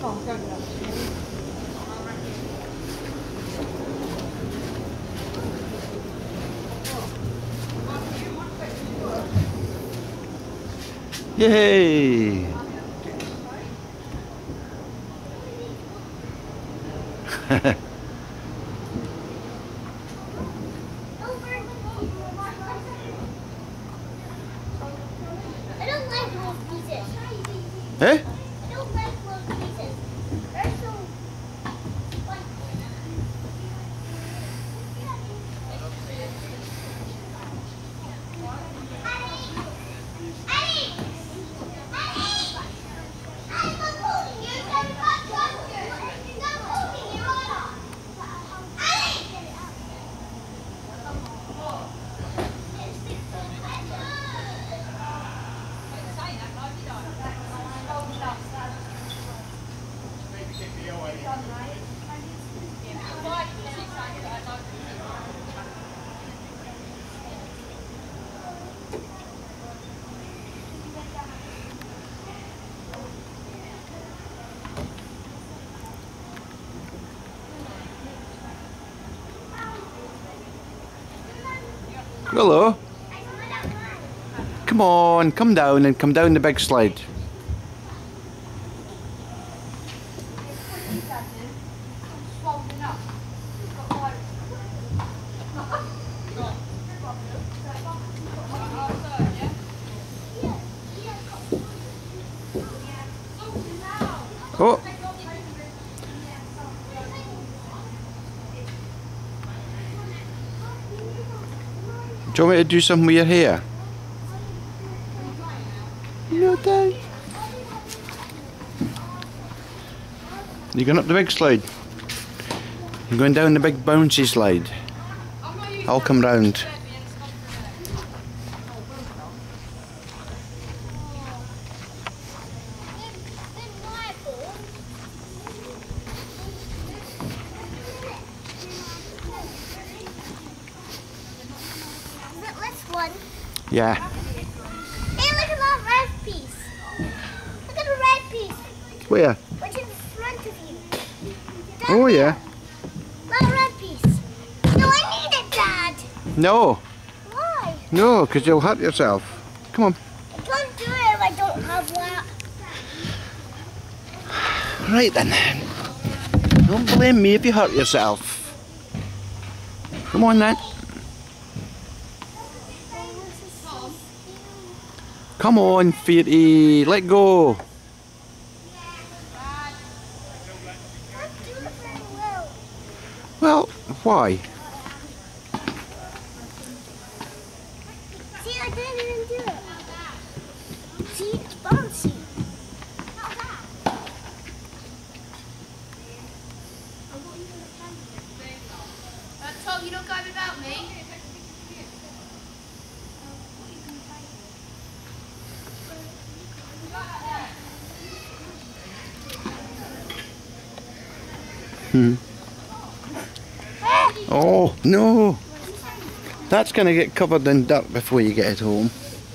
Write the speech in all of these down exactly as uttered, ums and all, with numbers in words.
Yay! Eh? I don't like those pieces. They're so fun. Willow, come on, come down and come down the big slide. Oh! Do you want me to do something with your hair? No, Dad. You're going up the big slide. You're going down the big bouncy slide. I'll come round. One. Yeah. Hey, look at that red piece. Look at the red piece. Where? What's in front of you? Dad, Oh yeah. that red piece. No, I need it, Dad. No. Why? No, because you'll hurt yourself. Come on. I can't do it if I don't have that. Right then. Don't blame me if you hurt yourself. Come on then. Come on, Fairy, let go. Not do it very well. Well, why? See, I didn't even do it. See, it's bouncy. Uh, Tom, you don't go without me. Hmm. Oh, no. That's going to get covered in dirt before you get it home.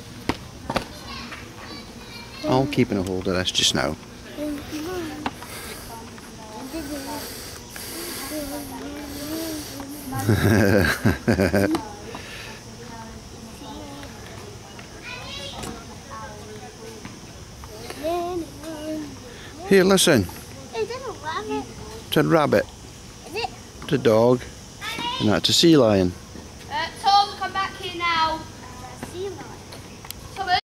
I'll keep in a hold of this just now. Here, listen. Is it a rabbit? It's a rabbit. Is it? It's a dog. And that's a sea lion. Uh, Tom, come back here now. A sea lion.